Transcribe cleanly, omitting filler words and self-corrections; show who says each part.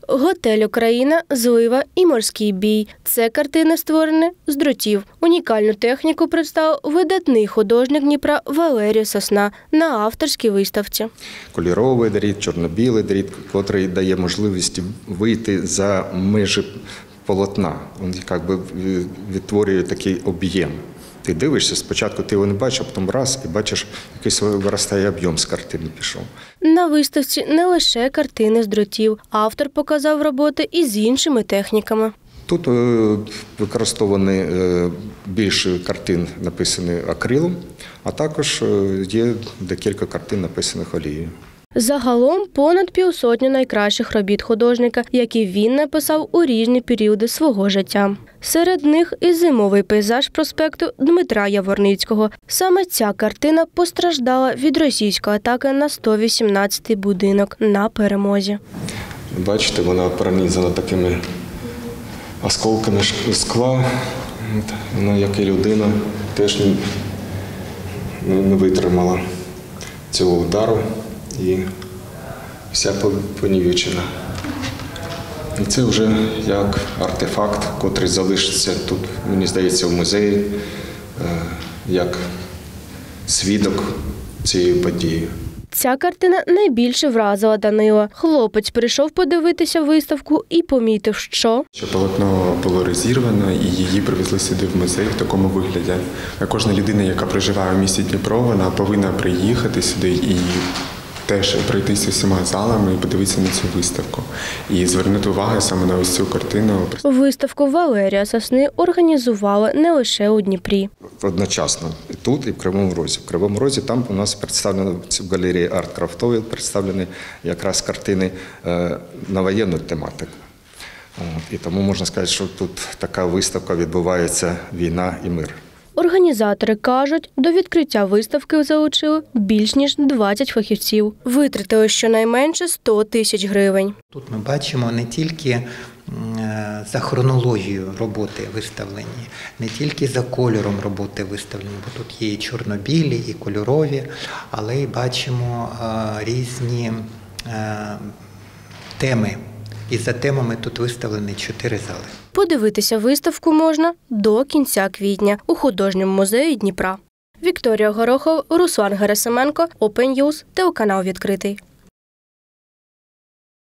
Speaker 1: Готель «Україна», «Злива» і «Морський бій» – це картини, створені з дротів. Унікальну техніку представив видатний художник Дніпра Валерій Сосна на авторській виставці.
Speaker 2: Кольоровий дріт, чорно-білий дріт, який дає можливість вийти за межі полотна. Він якби відтворює такий об'єм. Ти дивишся, спочатку ти його не бачиш, а потім раз і бачиш, якийсь виростає об'єм з картини пішов.
Speaker 1: На виставці не лише картини з дротів. Автор показав роботи і з іншими техніками.
Speaker 2: Тут використовані більше картин, написані акрилом, а також є декілька картин, написаних олією.
Speaker 1: Загалом понад півсотні найкращих робіт художника, які він написав у різні періоди свого життя. Серед них і зимовий пейзаж проспекту Дмитра Яворницького. Саме ця картина постраждала від російської атаки на 118-й будинок на Перемозі.
Speaker 2: Бачите, вона пронизана такими осколками скла. Вона, як і людина, теж не витримала цього удару і вся понівечена. І це вже як артефакт, який залишиться тут, мені здається, в музеї, як свідок цієї події.
Speaker 1: Ця картина найбільше вразила Данила. Хлопець прийшов подивитися виставку і помітив, що
Speaker 3: полотно було розірвано і її привезли сюди в музей в такому вигляді. Кожна людина, яка проживає в місті Дніпро, вона повинна приїхати сюди і теж пройтися всіма залами і подивитися на цю виставку. І звернути увагу саме на ось цю картину.
Speaker 1: Виставку Валерія Сосни організували не лише у Дніпрі.
Speaker 2: Одночасно і тут, і в Кривому Розі. В Кривому Розі там у нас представлено в галереї арт-крафтовій представлені якраз картини на воєнну тематику. І тому можна сказати, що тут така виставка відбувається «Війна і мир».
Speaker 1: Організатори кажуть, до відкриття виставки залучили більш ніж 20 фахівців. Витратили щонайменше 100 тисяч гривень.
Speaker 4: Тут ми бачимо не тільки за хронологією роботи виставлені, не тільки за кольором роботи виставлені, бо тут є і чорно-білі, і кольорові, але й бачимо різні теми. І за темами тут виставлені 4 зали.
Speaker 1: Подивитися виставку можна до кінця квітня у художньому музеї Дніпра. Вікторія Горохов, Руслан Герасименко, Open News, телеканал «Відкритий».